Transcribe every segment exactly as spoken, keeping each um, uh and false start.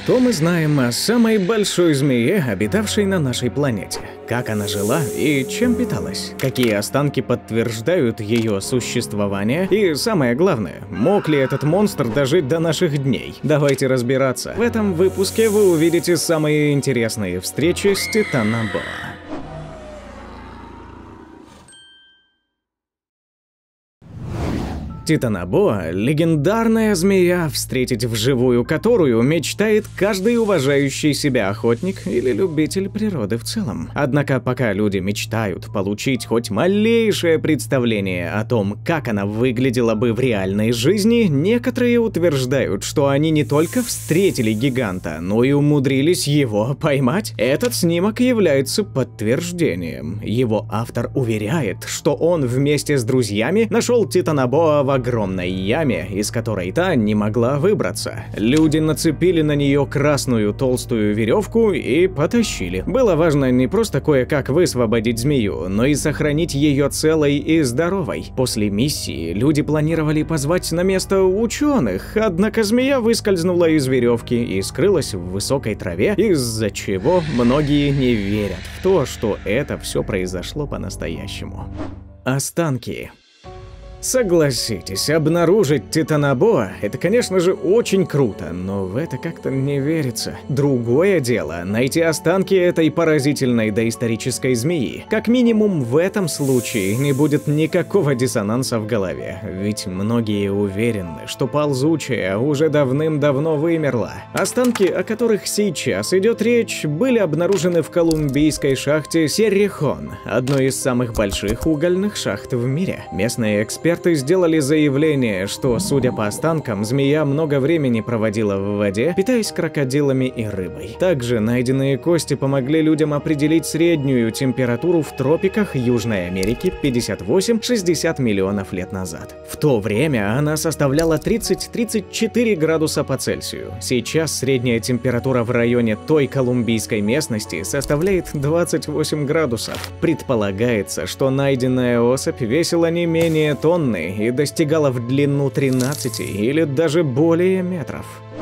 Что мы знаем о самой большой змее, обитавшей на нашей планете? Как она жила и чем питалась? Какие останки подтверждают ее существование? И самое главное, мог ли этот монстр дожить до наших дней? Давайте разбираться. В этом выпуске вы увидите самые интересные встречи с Титанобоа. Титанобоа – легендарная змея, встретить вживую которую мечтает каждый уважающий себя охотник или любитель природы в целом. Однако пока люди мечтают получить хоть малейшее представление о том, как она выглядела бы в реальной жизни, некоторые утверждают, что они не только встретили гиганта, но и умудрились его поймать. Этот снимок является подтверждением. Его автор уверяет, что он вместе с друзьями нашел Титанобоа в огромной яме, из которой та не могла выбраться. Люди нацепили на нее красную толстую веревку и потащили. Было важно не просто кое-как высвободить змею, но и сохранить ее целой и здоровой. После миссии люди планировали позвать на место ученых, однако змея выскользнула из веревки и скрылась в высокой траве, из-за чего многие не верят в то, что это все произошло по-настоящему. Останки. Согласитесь, обнаружить Титанобоа – это, конечно же, очень круто, но в это как-то не верится. Другое дело – найти останки этой поразительной доисторической змеи. Как минимум в этом случае не будет никакого диссонанса в голове, ведь многие уверены, что ползучая уже давным-давно вымерла. Останки, о которых сейчас идет речь, были обнаружены в колумбийской шахте Серрихон, одной из самых больших угольных шахт в мире. Местные эксперты Эксперты сделали заявление, что, судя по останкам, змея много времени проводила в воде, питаясь крокодилами и рыбой. Также найденные кости помогли людям определить среднюю температуру в тропиках Южной Америки пятьдесят восемь — шестьдесят миллионов лет назад. В то время она составляла тридцать — тридцать четыре градуса по Цельсию. Сейчас средняя температура в районе той колумбийской местности составляет двадцать восемь градусов. Предполагается, что найденная особь весила не менее тонны и достигала в длину тринадцати или даже более метров.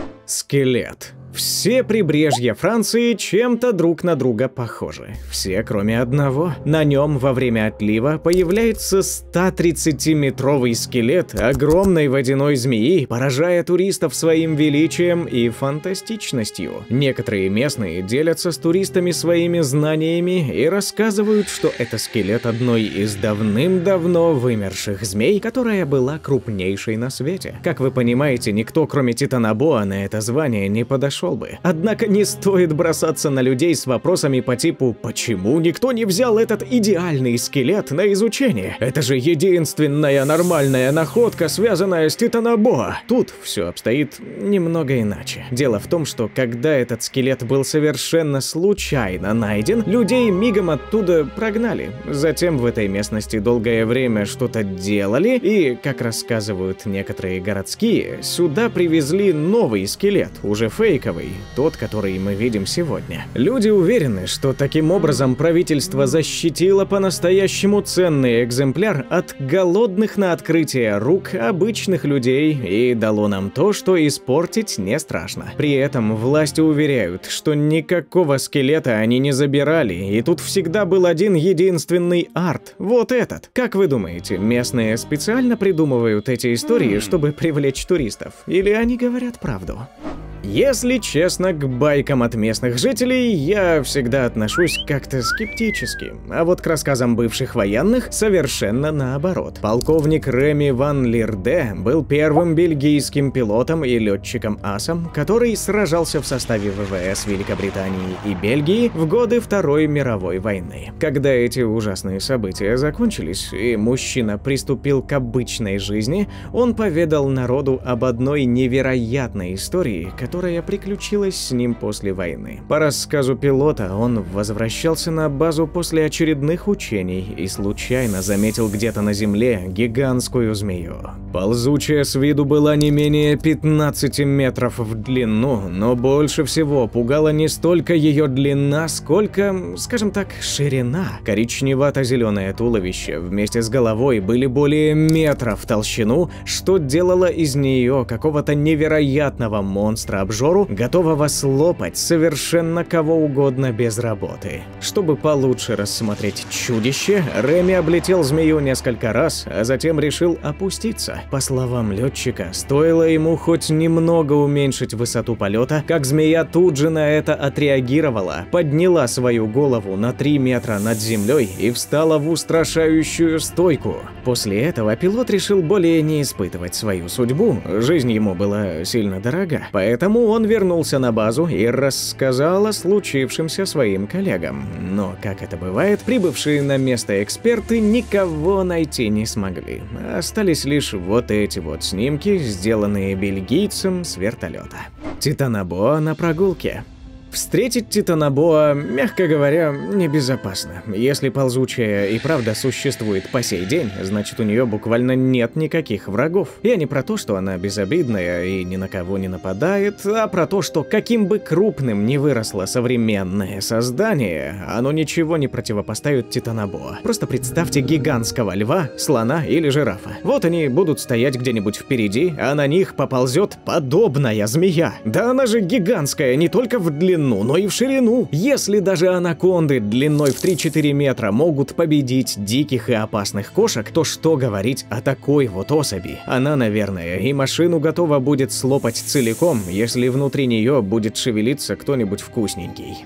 Скелет. Все прибрежья Франции чем-то друг на друга похожи. Все, кроме одного. На нем во время отлива появляется стотридцатиметровый скелет огромной водяной змеи, поражая туристов своим величием и фантастичностью. Некоторые местные делятся с туристами своими знаниями и рассказывают, что это скелет одной из давным-давно вымерших змей, которая была крупнейшей на свете. Как вы понимаете, никто, кроме Титанобоа, на это звание не подошел бы. Однако не стоит бросаться на людей с вопросами по типу «Почему никто не взял этот идеальный скелет на изучение? Это же единственная нормальная находка, связанная с Титанобоа». Тут все обстоит немного иначе. Дело в том, что когда этот скелет был совершенно случайно найден, людей мигом оттуда прогнали. Затем в этой местности долгое время что-то делали, и, как рассказывают некоторые городские, сюда привезли новый скелет, уже фейковый. Тот, который мы видим сегодня. Люди уверены, что таким образом правительство защитило по-настоящему ценный экземпляр от голодных на открытие рук обычных людей и дало нам то, что испортить не страшно. При этом власти уверяют, что никакого скелета они не забирали, и тут всегда был один единственный арт. Вот этот. Как вы думаете, местные специально придумывают эти истории, чтобы привлечь туристов? Или они говорят правду? Если честно, к байкам от местных жителей я всегда отношусь как-то скептически, а вот к рассказам бывших военных совершенно наоборот. Полковник Реми ван Лирде был первым бельгийским пилотом и летчиком-асом, который сражался в составе ВВС Великобритании и Бельгии в годы Второй мировой войны. Когда эти ужасные события закончились, и мужчина приступил к обычной жизни, он поведал народу об одной невероятной истории, которая которая приключилась с ним после войны. По рассказу пилота, он возвращался на базу после очередных учений и случайно заметил где-то на земле гигантскую змею. Ползучая с виду была не менее пятнадцати метров в длину, но больше всего пугала не столько ее длина, сколько, скажем так, ширина. Коричневато-зеленое туловище вместе с головой были более метра в толщину, что делало из нее какого-то невероятного монстра обжору, готового слопать совершенно кого угодно без работы. Чтобы получше рассмотреть чудище, Реми облетел змею несколько раз, а затем решил опуститься. По словам летчика, стоило ему хоть немного уменьшить высоту полета, как змея тут же на это отреагировала, подняла свою голову на три метра над землей и встала в устрашающую стойку. После этого пилот решил более не испытывать свою судьбу, жизнь ему была сильно дорога, поэтому он вернулся на базу и рассказал о случившемся своим коллегам. Но, как это бывает, прибывшие на место эксперты никого найти не смогли. Остались лишь вот эти вот снимки, сделанные бельгийцем с вертолета. Титанобоа на прогулке. Встретить титанобоа, мягко говоря, небезопасно. Если ползучая и правда существует по сей день, значит у нее буквально нет никаких врагов. Я не про то, что она безобидная и ни на кого не нападает, а про то, что каким бы крупным ни выросло современное создание, оно ничего не противопоставит титанобоа. Просто представьте гигантского льва, слона или жирафа. Вот они будут стоять где-нибудь впереди, а на них поползет подобная змея. Да она же гигантская не только в длину, но и в ширину. Если даже анаконды длиной в три-четыре метра могут победить диких и опасных кошек, то что говорить о такой вот особи? Она, наверное, и машину готова будет слопать целиком, если внутри нее будет шевелиться кто-нибудь вкусненький.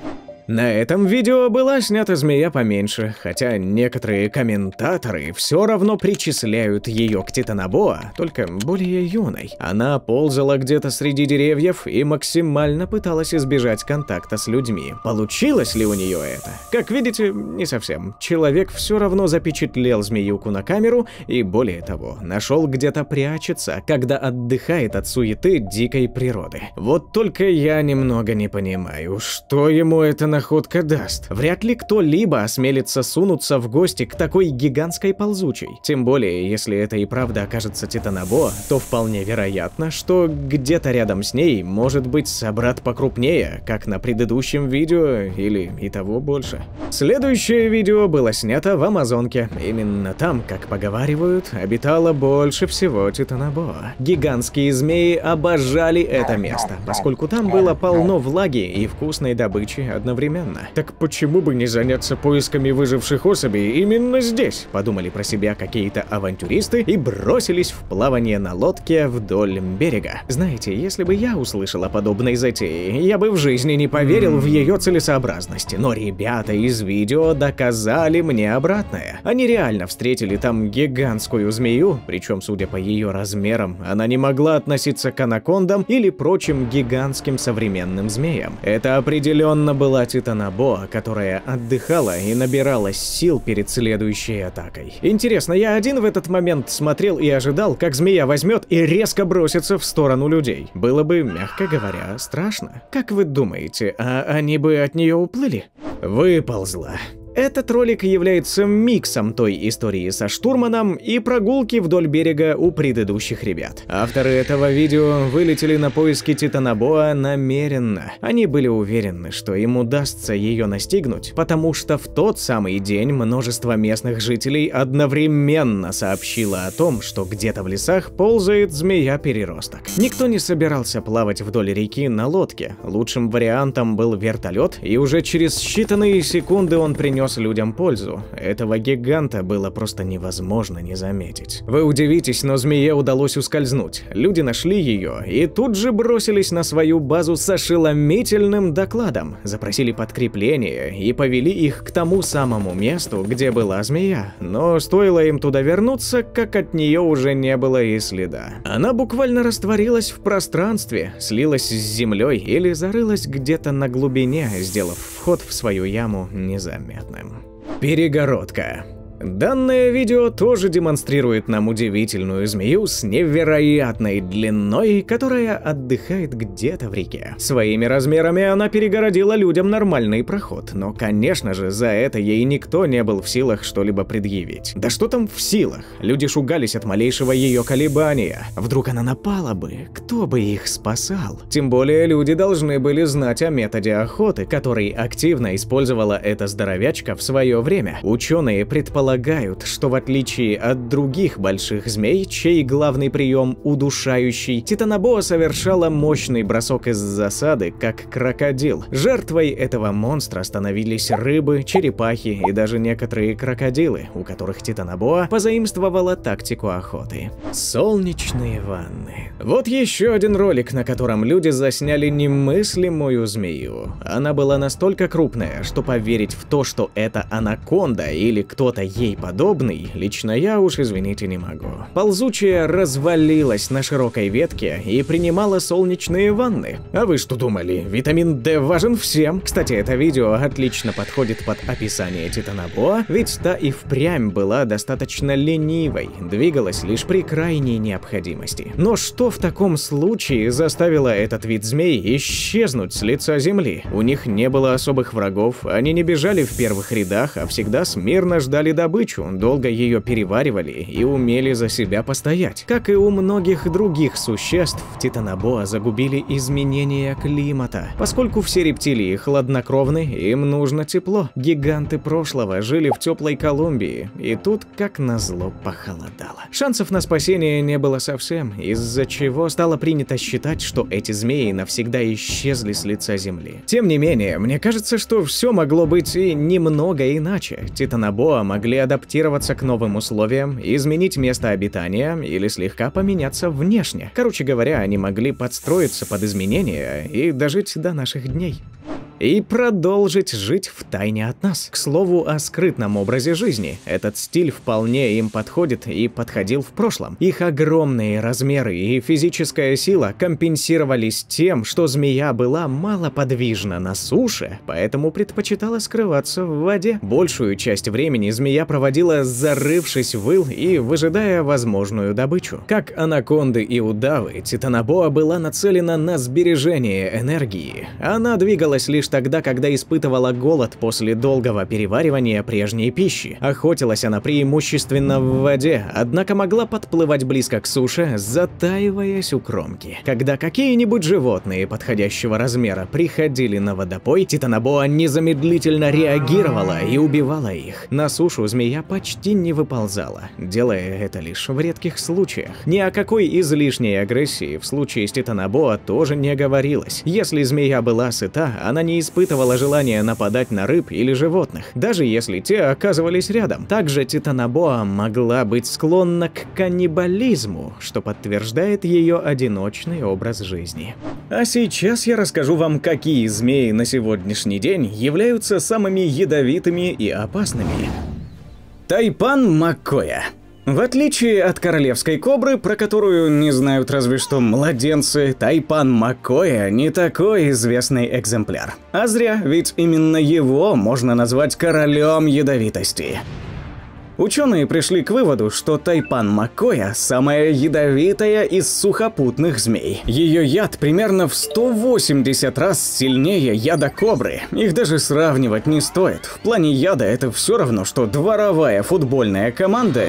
На этом видео была снята змея поменьше, хотя некоторые комментаторы все равно причисляют ее к титанобоа, только более юной. Она ползала где-то среди деревьев и максимально пыталась избежать контакта с людьми. Получилось ли у нее это? Как видите, не совсем. Человек все равно запечатлел змеюку на камеру и, более того, нашел где-то прячется, когда отдыхает от суеты дикой природы. Вот только я немного не понимаю, что ему это находка даст. Вряд ли кто-либо осмелится сунуться в гости к такой гигантской ползучей. Тем более, если это и правда окажется титанобоа, то вполне вероятно, что где-то рядом с ней может быть собрат покрупнее, как на предыдущем видео, или и того больше. Следующее видео было снято в Амазонке. Именно там, как поговаривают, обитало больше всего титанобоа. Гигантские змеи обожали это место, поскольку там было полно влаги и вкусной добычи одновременно. Так почему бы не заняться поисками выживших особей именно здесь? Подумали про себя какие-то авантюристы и бросились в плавание на лодке вдоль берега. Знаете, если бы я услышал о подобной затее, я бы в жизни не поверил в ее целесообразность. Но ребята из видео доказали мне обратное. Они реально встретили там гигантскую змею, причем, судя по ее размерам, она не могла относиться к анакондам или прочим гигантским современным змеям. Это определенно была титанобоа, которая отдыхала и набиралась сил перед следующей атакой. Интересно, я один в этот момент смотрел и ожидал, как змея возьмет и резко бросится в сторону людей. Было бы, мягко говоря, страшно. Как вы думаете, а они бы от нее уплыли? Выползла. Этот ролик является миксом той истории со штурманом и прогулки вдоль берега у предыдущих ребят. Авторы этого видео вылетели на поиски титанобоа намеренно. Они были уверены, что им удастся ее настигнуть, потому что в тот самый день множество местных жителей одновременно сообщило о том, что где-то в лесах ползает змея-переросток. Никто не собирался плавать вдоль реки на лодке. Лучшим вариантом был вертолет, и уже через считанные секунды он принес людям пользу. Этого гиганта было просто невозможно не заметить. Вы удивитесь, но змее удалось ускользнуть. Люди нашли ее и тут же бросились на свою базу с ошеломительным докладом, запросили подкрепление и повели их к тому самому месту, где была змея. Но стоило им туда вернуться, как от нее уже не было и следа. Она буквально растворилась в пространстве, слилась с землей или зарылась где-то на глубине, сделав вход в свою яму незаметно. Перегородка. Данное видео тоже демонстрирует нам удивительную змею с невероятной длиной, которая отдыхает где-то в реке. Своими размерами она перегородила людям нормальный проход, но, конечно же, за это ей никто не был в силах что-либо предъявить. Да что там в силах? Люди шугались от малейшего ее колебания. Вдруг она напала бы, кто бы их спасал? Тем более люди должны были знать о методе охоты, который активно использовала эта здоровячка в свое время. Ученые предполагали, предполагают, что в отличие от других больших змей, чей главный прием удушающий, Титанобоа совершала мощный бросок из засады, как крокодил. Жертвой этого монстра становились рыбы, черепахи и даже некоторые крокодилы, у которых Титанобоа позаимствовала тактику охоты. Солнечные ванны. Вот еще один ролик, на котором люди засняли немыслимую змею. Она была настолько крупная, что поверить в то, что это анаконда или кто-то ей подобный, лично я уж, извините, не могу. Ползучая развалилась на широкой ветке и принимала солнечные ванны. А вы что думали? Витамин D важен всем. Кстати, это видео отлично подходит под описание Титанобоа, ведь та и впрямь была достаточно ленивой, двигалась лишь при крайней необходимости. Но что в таком случае заставило этот вид змей исчезнуть с лица земли? У них не было особых врагов, они не бежали в первых рядах, а всегда смирно ждали добычу, долго ее переваривали и умели за себя постоять. Как и у многих других существ, Титанобоа загубили изменения климата. Поскольку все рептилии хладнокровны, им нужно тепло. Гиганты прошлого жили в теплой Колумбии, и тут, как назло, похолодало. Шансов на спасение не было совсем, из-за чего стало принято считать, что эти змеи навсегда исчезли с лица земли. Тем не менее, мне кажется, что все могло быть и немного иначе. Титанобоа могли адаптироваться к новым условиям, изменить место обитания или слегка поменяться внешне. Короче говоря, они могли подстроиться под изменения и дожить до наших дней. И продолжить жить в тайне от нас. К слову о скрытном образе жизни. Этот стиль вполне им подходит и подходил в прошлом. Их огромные размеры и физическая сила компенсировались тем, что змея была малоподвижна на суше, поэтому предпочитала скрываться в воде. Большую часть времени змея проводила, зарывшись в ил и выжидая возможную добычу. Как анаконды и удавы, Титанобоа была нацелена на сбережение энергии. Она двигалась лишь тогда, когда испытывала голод после долгого переваривания прежней пищи. Охотилась она преимущественно в воде, однако могла подплывать близко к суше, затаиваясь у кромки. Когда какие-нибудь животные подходящего размера приходили на водопой, Титанобоа незамедлительно реагировала и убивала их. На сушу змея почти не выползала, делая это лишь в редких случаях. Ни о какой излишней агрессии в случае с Титанобоа тоже не говорилось. Если змея была сыта, она не испытывала желания нападать на рыб или животных, даже если те оказывались рядом. Также Титанобоа могла быть склонна к каннибализму, что подтверждает ее одиночный образ жизни. А сейчас я расскажу вам, какие змеи на сегодняшний день являются самыми ядовитыми и опасными. Тайпан Маккоя. В отличие от королевской кобры, про которую не знают разве что младенцы, Тайпан Маккоя не такой известный экземпляр. А зря, ведь именно его можно назвать королем ядовитости. Ученые пришли к выводу, что Тайпан Маккоя – самая ядовитая из сухопутных змей. Ее яд примерно в сто восемьдесят раз сильнее яда кобры. Их даже сравнивать не стоит. В плане яда это все равно, что дворовая футбольная команда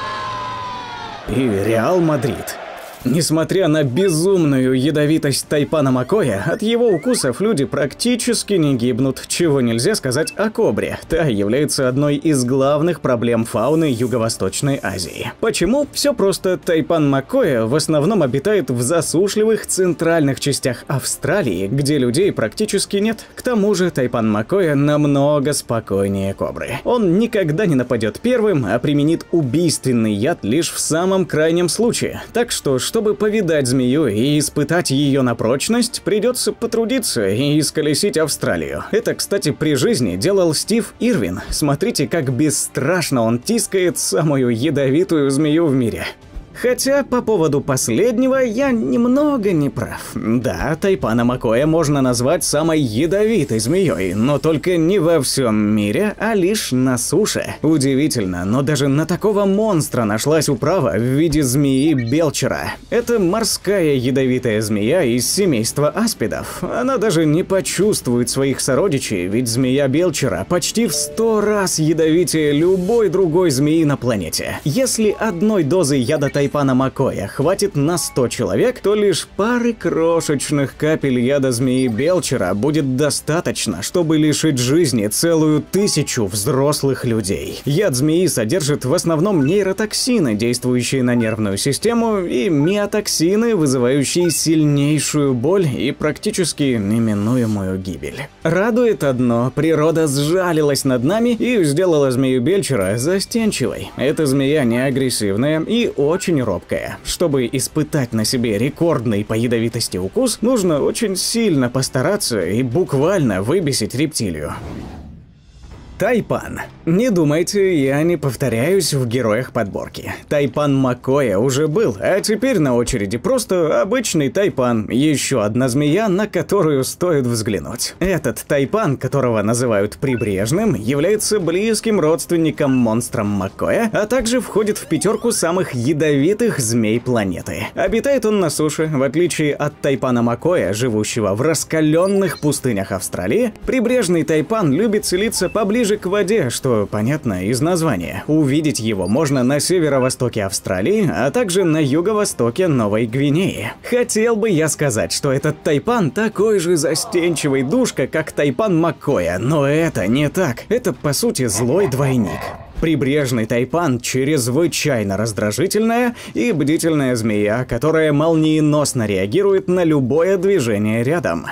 и Реал Мадрид. Несмотря на безумную ядовитость Тайпана Маккоя, от его укусов люди практически не гибнут, чего нельзя сказать о кобре. Та является одной из главных проблем фауны Юго-Восточной Азии. Почему? Все просто. Тайпан Маккоя в основном обитает в засушливых центральных частях Австралии, где людей практически нет. К тому же Тайпан Маккоя намного спокойнее кобры. Он никогда не нападет первым, а применит убийственный яд лишь в самом крайнем случае. Так что, чтобы повидать змею и испытать ее на прочность, придется потрудиться и исколесить Австралию. Это, кстати, при жизни делал Стив Ирвин. Смотрите, как бесстрашно он тискает самую ядовитую змею в мире. Хотя по поводу последнего я немного не прав. Да, Тайпана Маккоя можно назвать самой ядовитой змеей, но только не во всем мире, а лишь на суше. Удивительно, но даже на такого монстра нашлась управа в виде змеи Белчера. Это морская ядовитая змея из семейства аспидов. Она даже не почувствует своих сородичей, ведь змея Белчера почти в сто раз ядовитее любой другой змеи на планете. Если одной дозы яда Тайпана тайпана Макоя хватит на сто человек, то лишь пары крошечных капель яда змеи Белчера будет достаточно, чтобы лишить жизни целую тысячу взрослых людей. Яд змеи содержит в основном нейротоксины, действующие на нервную систему, и миотоксины, вызывающие сильнейшую боль и практически неминуемую гибель. Радует одно: природа сжалилась над нами и сделала змею Белчера застенчивой. Эта змея не агрессивная и очень робкая. Чтобы испытать на себе рекордный по ядовитости укус, нужно очень сильно постараться и буквально выбесить рептилию. Тайпан. Не думайте, я не повторяюсь в героях подборки. Тайпан Макоя уже был, а теперь на очереди просто обычный тайпан. Еще одна змея, на которую стоит взглянуть. Этот тайпан, которого называют прибрежным, является близким родственником монстрам Макоя, а также входит в пятерку самых ядовитых змей планеты. Обитает он на суше. В отличие от тайпана Макоя, живущего в раскаленных пустынях Австралии, прибрежный тайпан любит селиться поближе к воде, что понятно из названия. Увидеть его можно на северо-востоке Австралии, а также на юго-востоке Новой Гвинеи. Хотел бы я сказать, что этот тайпан такой же застенчивый душка, как тайпан Макоя, но это не так. Это, по сути, злой двойник. Прибрежный тайпан – чрезвычайно раздражительная и бдительная змея, которая молниеносно реагирует на любое движение рядом.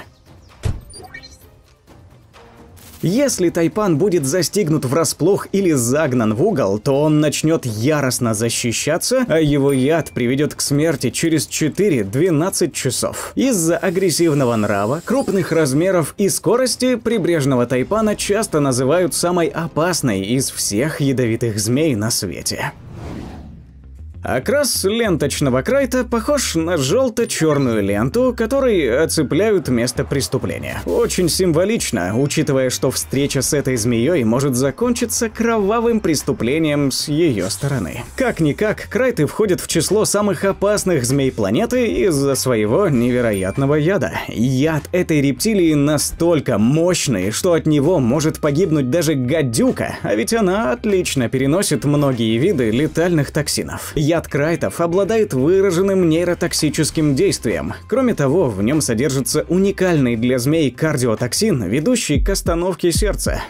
Если тайпан будет застигнут врасплох или загнан в угол, то он начнет яростно защищаться, а его яд приведет к смерти через четыре-двенадцать часов. Из-за агрессивного нрава, крупных размеров и скорости прибрежного тайпана часто называют самой опасной из всех ядовитых змей на свете. Окрас ленточного крайта похож на желто-черную ленту, которой оцепляют место преступления. Очень символично, учитывая, что встреча с этой змеей может закончиться кровавым преступлением с ее стороны. Как-никак, крайты входят в число самых опасных змей планеты из-за своего невероятного яда. Яд этой рептилии настолько мощный, что от него может погибнуть даже гадюка, а ведь она отлично переносит многие виды летальных токсинов. Яд крайтов обладает выраженным нейротоксическим действием. Кроме того, в нем содержится уникальный для змей кардиотоксин, ведущий к остановке сердца.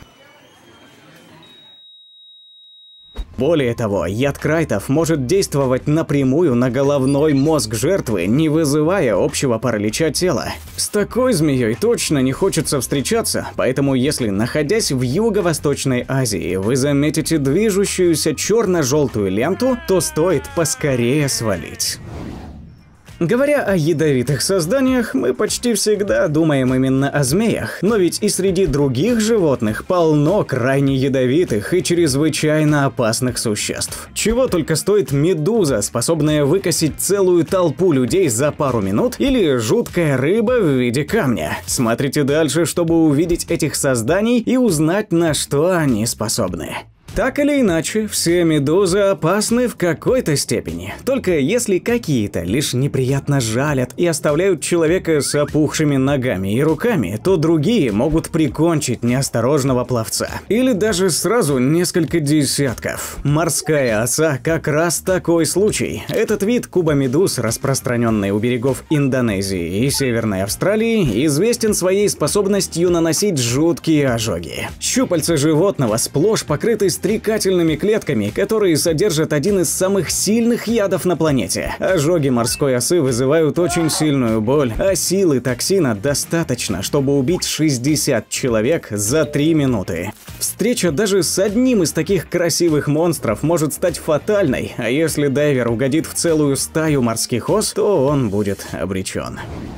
Более того, яд крайтов может действовать напрямую на головной мозг жертвы, не вызывая общего паралича тела. С такой змеей точно не хочется встречаться, поэтому если, находясь в Юго-Восточной Азии, вы заметите движущуюся черно-желтую ленту, то стоит поскорее свалить. Говоря о ядовитых созданиях, мы почти всегда думаем именно о змеях, но ведь и среди других животных полно крайне ядовитых и чрезвычайно опасных существ. Чего только стоит медуза, способная выкосить целую толпу людей за пару минут, или жуткая рыба в виде камня. Смотрите дальше, чтобы увидеть этих созданий и узнать, на что они способны. Так или иначе, все медузы опасны в какой-то степени. Только если какие-то лишь неприятно жалят и оставляют человека с опухшими ногами и руками, то другие могут прикончить неосторожного пловца. Или даже сразу несколько десятков. Морская оса как раз такой случай. Этот вид кубомедуз, распространенный у берегов Индонезии и Северной Австралии, известен своей способностью наносить жуткие ожоги. Щупальца животного сплошь покрыты стрекательными клетками, которые содержат один из самых сильных ядов на планете. Ожоги морской осы вызывают очень сильную боль, а силы токсина достаточно, чтобы убить шестьдесят человек за три минуты. Встреча даже с одним из таких красивых монстров может стать фатальной, а если дайвер угодит в целую стаю морских ос, то он будет обречен.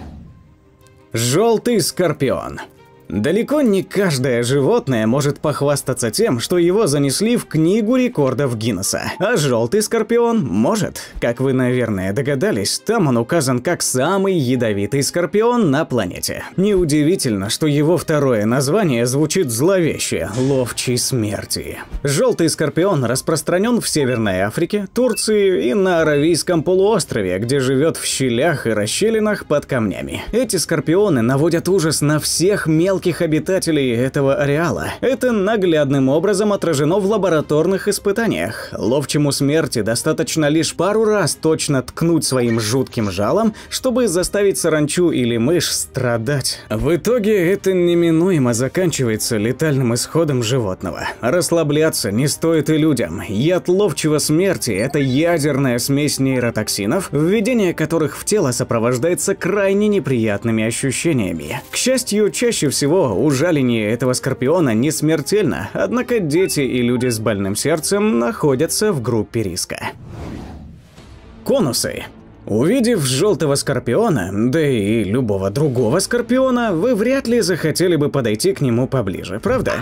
Желтый скорпион. Далеко не каждое животное может похвастаться тем, что его занесли в книгу рекордов Гиннесса. А желтый скорпион может. Как вы, наверное, догадались, там он указан как самый ядовитый скорпион на планете. Неудивительно, что его второе название звучит зловеще – ловчий смерти. Желтый скорпион распространен в Северной Африке, Турции и на Аравийском полуострове, где живет в щелях и расщелинах под камнями. Эти скорпионы наводят ужас на всех мелких мелких обитателей этого ареала. Это наглядным образом отражено в лабораторных испытаниях. Ловчему смерти достаточно лишь пару раз точно ткнуть своим жутким жалом, чтобы заставить саранчу или мышь страдать. В итоге это неминуемо заканчивается летальным исходом животного. Расслабляться не стоит и людям. Яд ловчего смерти – это ядерная смесь нейротоксинов, введение которых в тело сопровождается крайне неприятными ощущениями. К счастью, чаще всего ужаление этого скорпиона не смертельно, однако дети и люди с больным сердцем находятся в группе риска. Конусы. Увидев желтого скорпиона, да и любого другого скорпиона, вы вряд ли захотели бы подойти к нему поближе, правда?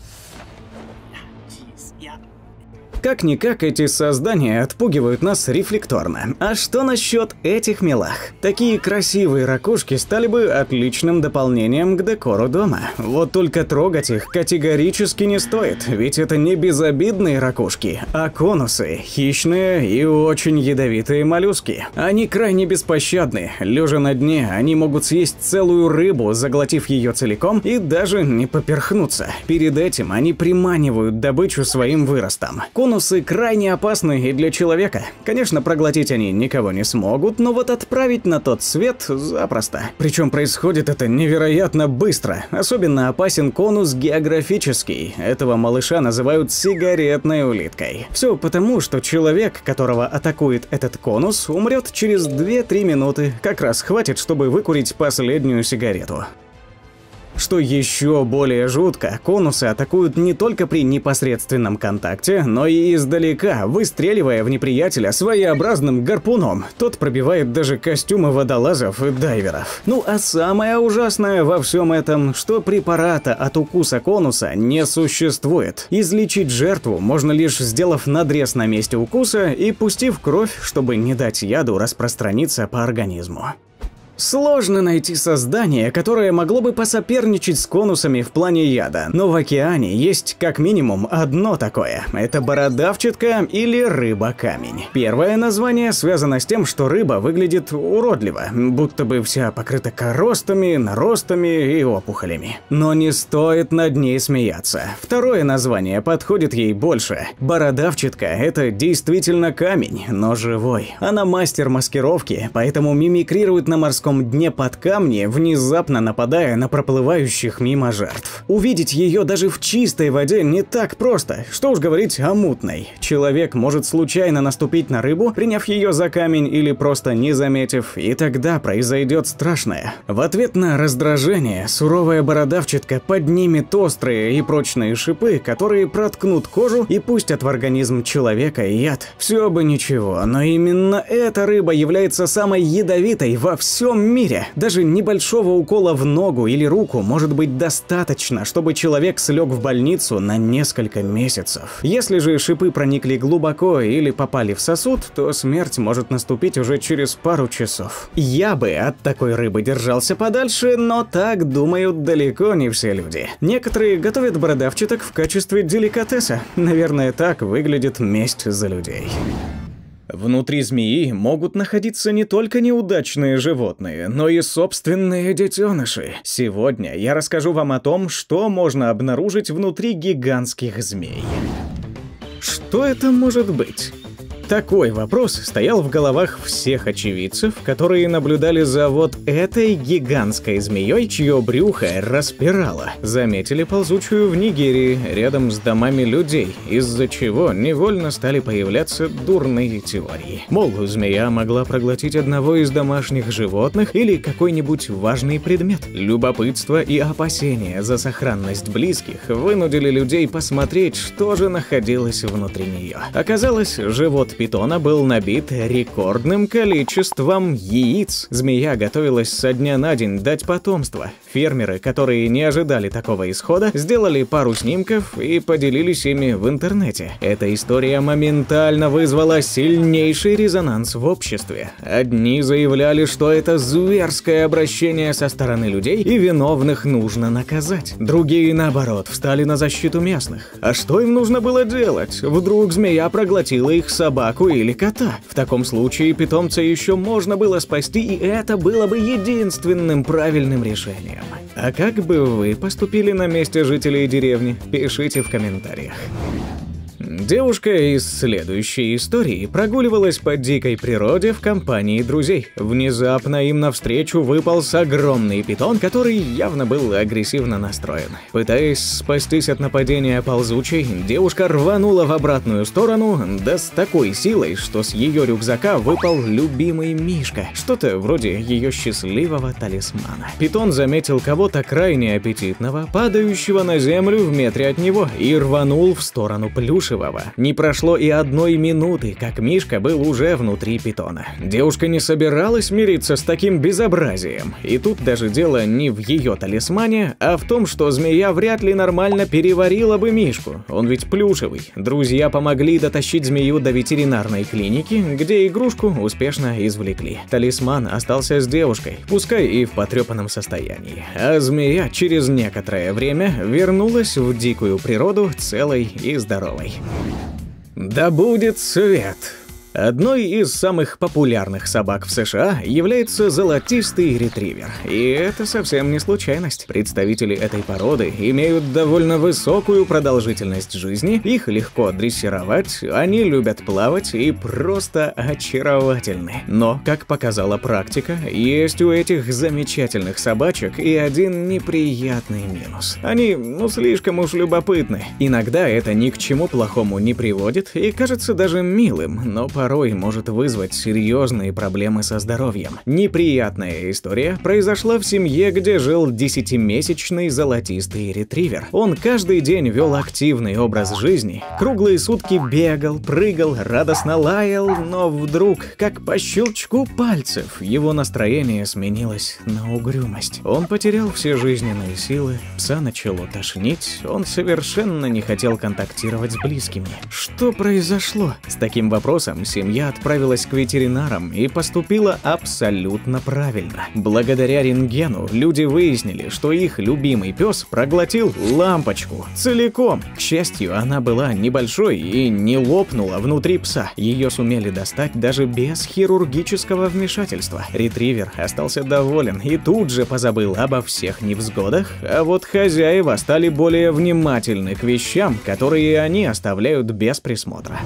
Как-никак эти создания отпугивают нас рефлекторно. А что насчет этих милах? Такие красивые ракушки стали бы отличным дополнением к декору дома. Вот только трогать их категорически не стоит, ведь это не безобидные ракушки, а конусы, хищные и очень ядовитые моллюски. Они крайне беспощадны. Лежа на дне, они могут съесть целую рыбу, заглотив ее целиком, и даже не поперхнуться. Перед этим они приманивают добычу своим выростом. Конусы крайне опасны и для человека. Конечно, проглотить они никого не смогут, но вот отправить на тот свет запросто. Причем происходит это невероятно быстро. Особенно опасен конус географический. Этого малыша называют сигаретной улиткой. Все потому, что человек, которого атакует этот конус, умрет через две-три минуты. Как раз хватит, чтобы выкурить последнюю сигарету. Что еще более жутко, конусы атакуют не только при непосредственном контакте, но и издалека, выстреливая в неприятеля своеобразным гарпуном. Тот пробивает даже костюмы водолазов и дайверов. Ну а самое ужасное во всем этом, что препарата от укуса конуса не существует. Излечить жертву можно лишь сделав надрез на месте укуса и пустив кровь, чтобы не дать яду распространиться по организму. Сложно найти создание, которое могло бы посоперничать с конусами в плане яда, но в океане есть как минимум одно такое. Это бородавчатка или рыба-камень. Первое название связано с тем, что рыба выглядит уродливо, будто бы вся покрыта коростами, наростами и опухолями. Но не стоит над ней смеяться. Второе название подходит ей больше. Бородавчатка – это действительно камень, но живой. Она мастер маскировки, поэтому мимикрирует на морском дне под камни, внезапно нападая на проплывающих мимо жертв. Увидеть ее даже в чистой воде не так просто, что уж говорить о мутной. Человек может случайно наступить на рыбу, приняв ее за камень или просто не заметив, и тогда произойдет страшное. В ответ на раздражение суровая бородавчатка поднимет острые и прочные шипы, которые проткнут кожу и пустят в организм человека яд. Все бы ничего, но именно эта рыба является самой ядовитой во всем мире. Даже небольшого укола в ногу или руку может быть достаточно, чтобы человек слег в больницу на несколько месяцев. Если же шипы проникли глубоко или попали в сосуд, то смерть может наступить уже через пару часов. Я бы от такой рыбы держался подальше, но так думают далеко не все люди. Некоторые готовят бородавчаток в качестве деликатеса. Наверное, так выглядит месть за людей. Внутри змеи могут находиться не только неудачные животные, но и собственные детеныши. Сегодня я расскажу вам о том, что можно обнаружить внутри гигантских змей. Что это может быть? Такой вопрос стоял в головах всех очевидцев, которые наблюдали за вот этой гигантской змеей, чье брюхо распирало. Заметили ползучую в Нигерии, рядом с домами людей, из-за чего невольно стали появляться дурные теории. Мол, змея могла проглотить одного из домашних животных или какой-нибудь важный предмет. Любопытство и опасения за сохранность близких вынудили людей посмотреть, что же находилось внутри нее. Оказалось, живот питона был набит рекордным количеством яиц. Змея готовилась со дня на день дать потомство. Фермеры, которые не ожидали такого исхода, сделали пару снимков и поделились ими в интернете. Эта история моментально вызвала сильнейший резонанс в обществе. Одни заявляли, что это зверское обращение со стороны людей и виновных нужно наказать. Другие, наоборот, встали на защиту местных. А что им нужно было делать? Вдруг змея проглотила их собак собаку или кота. В таком случае питомца еще можно было спасти, и это было бы единственным правильным решением. А как бы вы поступили на месте жителей деревни? Пишите в комментариях. Девушка из следующей истории прогуливалась по дикой природе в компании друзей. Внезапно им навстречу выполз огромный питон, который явно был агрессивно настроен. Пытаясь спастись от нападения ползучей, девушка рванула в обратную сторону, да с такой силой, что с ее рюкзака выпал любимый мишка, что-то вроде ее счастливого талисмана. Питон заметил кого-то крайне аппетитного, падающего на землю в метре от него, и рванул в сторону плюшевого. Не прошло и одной минуты, как мишка был уже внутри питона. Девушка не собиралась мириться с таким безобразием. И тут даже дело не в ее талисмане, а в том, что змея вряд ли нормально переварила бы мишку. Он ведь плюшевый. Друзья помогли дотащить змею до ветеринарной клиники, где игрушку успешно извлекли. Талисман остался с девушкой, пускай и в потрепанном состоянии. А змея через некоторое время вернулась в дикую природу целой и здоровой. Да будет свет! Одной из самых популярных собак в США является золотистый ретривер. И это совсем не случайность. Представители этой породы имеют довольно высокую продолжительность жизни, их легко дрессировать, они любят плавать и просто очаровательны. Но, как показала практика, есть у этих замечательных собачек и один неприятный минус. Они, ну, слишком уж любопытны. Иногда это ни к чему плохому не приводит и кажется даже милым, но порой может вызвать серьезные проблемы со здоровьем. Неприятная история произошла в семье, где жил десятимесячный золотистый ретривер. Он каждый день вел активный образ жизни, круглые сутки бегал, прыгал, радостно лаял, но вдруг, как по щелчку пальцев, его настроение сменилось на угрюмость. Он потерял все жизненные силы, пса начало тошнить, он совершенно не хотел контактировать с близкими. Что произошло? С таким вопросом семья отправилась к ветеринарам и поступила абсолютно правильно. Благодаря рентгену люди выяснили, что их любимый пес проглотил лампочку целиком. К счастью, она была небольшой и не лопнула внутри пса. Ее сумели достать даже без хирургического вмешательства. Ретривер остался доволен и тут же позабыл обо всех невзгодах, а вот хозяева стали более внимательны к вещам, которые они оставляют без присмотра.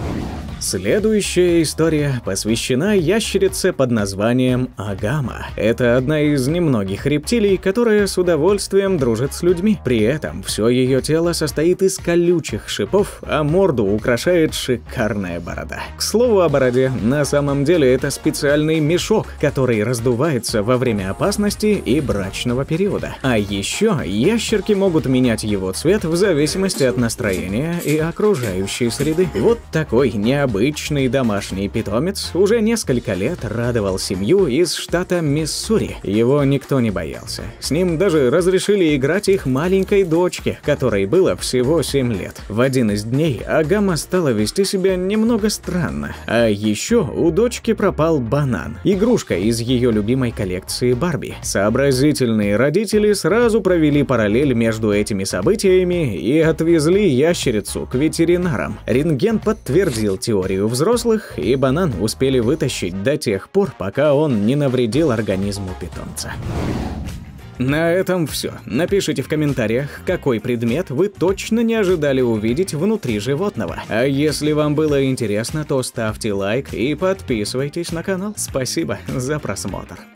Следующая история посвящена ящерице под названием Агама. Это одна из немногих рептилий, которая с удовольствием дружит с людьми. При этом все ее тело состоит из колючих шипов, а морду украшает шикарная борода. К слову о бороде, на самом деле это специальный мешок, который раздувается во время опасности и брачного периода. А еще ящерки могут менять его цвет в зависимости от настроения и окружающей среды. Вот такой необычный Обычный домашний питомец уже несколько лет радовал семью из штата Миссури. Его никто не боялся. С ним даже разрешили играть их маленькой дочке, которой было всего семь лет. В один из дней Агама стала вести себя немного странно. А еще у дочки пропал банан, игрушка из ее любимой коллекции Барби. Сообразительные родители сразу провели параллель между этими событиями и отвезли ящерицу к ветеринарам. Рентген подтвердил теорию взрослых, и банан успели вытащить до тех пор, пока он не навредил организму питомца. На этом все. Напишите в комментариях, какой предмет вы точно не ожидали увидеть внутри животного. А если вам было интересно, то ставьте лайк и подписывайтесь на канал. Спасибо за просмотр.